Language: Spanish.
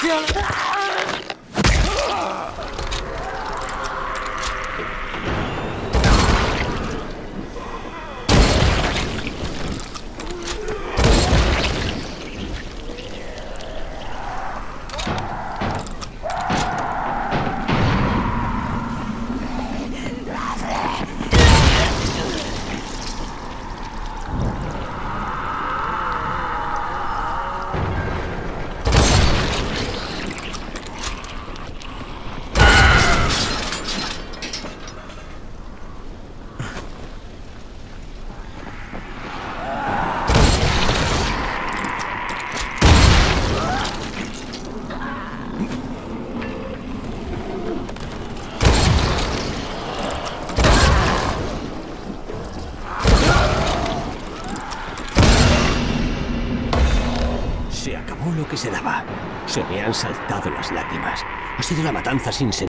Se acabó lo que se daba. Se me han saltado las lágrimas. Ha sido la matanza sin sentido.